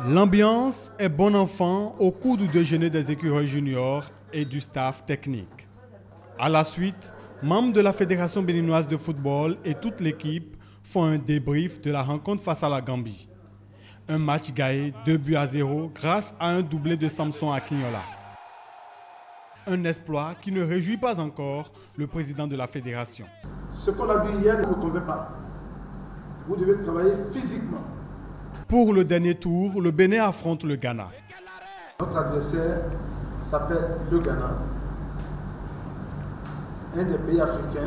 L'ambiance est bon enfant au cours du déjeuner des écureuils juniors et du staff technique. À la suite, membres de la Fédération béninoise de football et toute l'équipe font un débrief de la rencontre face à la Gambie. Un match gagné 2-0 grâce à un doublé de Samson Akinola. Un exploit qui ne réjouit pas encore le président de la fédération. Ce qu'on a vu hier ne me convainc pas. Vous devez travailler physiquement. Pour le dernier tour, le Bénin affronte le Ghana. Notre adversaire s'appelle le Ghana, un des pays africains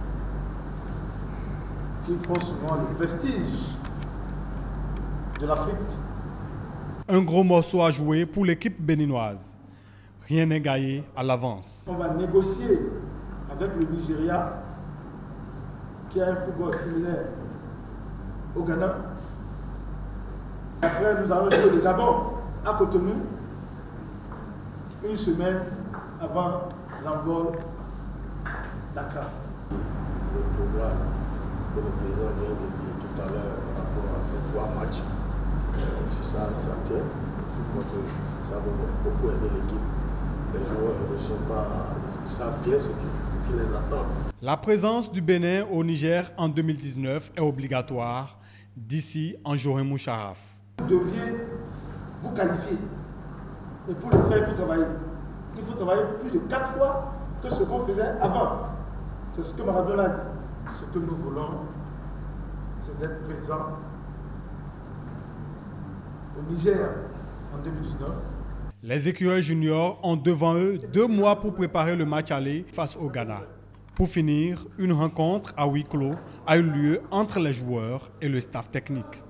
qui font souvent le prestige de l'Afrique. Un gros morceau à jouer pour l'équipe béninoise. Rien n'est gagné à l'avance. On va négocier avec le Nigeria, qui a un football similaire au Ghana. Après, nous allons jouer le Gabon à Cotonou, une semaine avant l'envol Dakar. Le programme que le président vient de dire tout à l'heure par rapport à ces 3 matchs, si ça tient, je crois que ça va beaucoup aider l'équipe. Les joueurs ne sont pas, ils savent bien ce qui les attend. La présence du Bénin au Niger en 2019 est obligatoire d'ici en Jorim Moucharaf. Vous deviez vous qualifier. Et pour le faire, il faut travailler. Il faut travailler plus de 4 fois que ce qu'on faisait avant. C'est ce que Maradona a dit. Ce que nous voulons, c'est d'être présent au Niger en 2019. Les écureuils juniors ont devant eux 2 mois pour préparer le match aller face au Ghana. Pour finir, une rencontre à huis clos a eu lieu entre les joueurs et le staff technique.